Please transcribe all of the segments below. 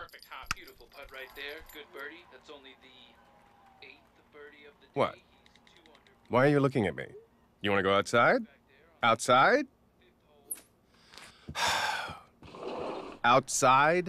perfect, hot, beautiful putt right there. Good birdie. That's only the 8th birdie of the day. What? He's 2 under. Why are you looking at me? You want to go outside? Outside? Outside?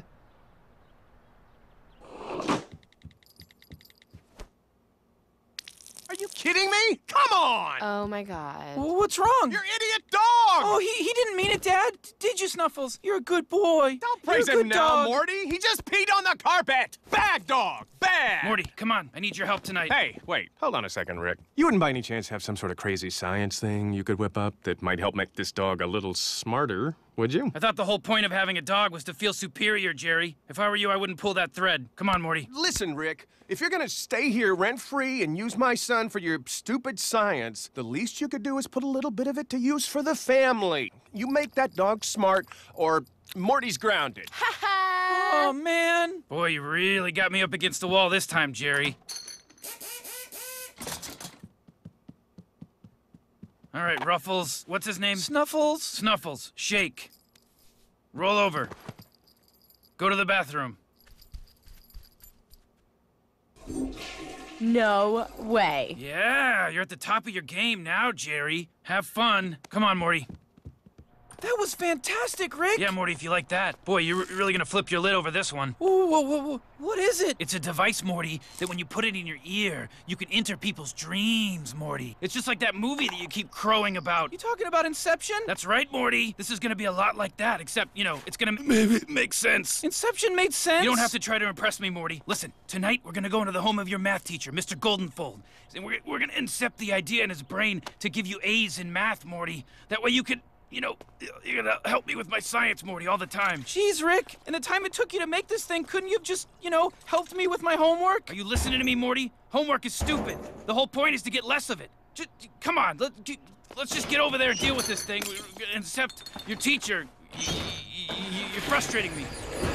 Are you kidding me? Come on! Oh my god. Well, what's wrong? Your idiot dog! Oh, he didn't mean it, Dad. Did you, Snuffles? You're a good boy. Don't praise You're a him good now, dog. Morty. He just peed on the carpet. Bad dog. Bad. Morty, come on. I need your help tonight. Hey, wait. Hold on a second, Rick. You wouldn't by any chance have some sort of crazy science thing you could whip up that might help make this dog a little smarter, would you? I thought the whole point of having a dog was to feel superior, Jerry. If I were you, I wouldn't pull that thread. Come on, Morty. Listen, Rick. If you're gonna stay here rent-free and use my son for your stupid science, the least you could do is put a little bit of it to use for the family. You make that dog smart, or Morty's grounded. Oh, man. Boy, you really got me up against the wall this time, Jerry. All right, Ruffles. What's his name? Snuffles? Snuffles. Shake. Roll over. Go to the bathroom. No way. Yeah, you're at the top of your game now, Jerry. Have fun. Come on, Morty. That was fantastic, Rick. Yeah, Morty, if you like that. Boy, you're really gonna flip your lid over this one. Whoa, whoa, whoa, whoa. What is it? It's a device, Morty, that when you put it in your ear, you can enter people's dreams, Morty. It's just like that movie that you keep crowing about. You talking about Inception? That's right, Morty. This is gonna be a lot like that, except, you know, it's gonna maybe make sense. Inception made sense. You don't have to try to impress me, Morty. Listen, tonight we're gonna go into the home of your math teacher, Mr. Goldenfold. And we're gonna incept the idea in his brain to give you A's in math, Morty. That way you could, you know, you're gonna help me with my science, Morty, all the time. Jeez, Rick. In the time it took you to make this thing, couldn't you have just, you know, helped me with my homework? Are you listening to me, Morty? Homework is stupid. The whole point is to get less of it. Just, come on, let's just get over there and deal with this thing. Except your teacher. You're frustrating me.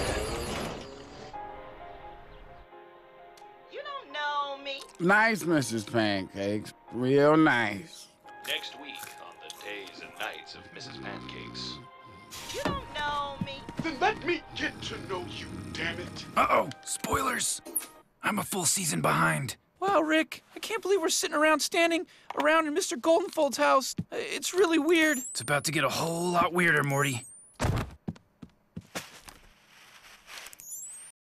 You don't know me. Nice, Mrs. Pancakes. Real nice. Next week on the Days and Nights of Mrs. Pancakes. You don't know me. Then let me get to know you, damn it. Uh-oh, spoilers. I'm a full season behind. Wow, Rick. I can't believe we're sitting around standing around in Mr. Goldenfold's house. It's really weird. It's about to get a whole lot weirder, Morty.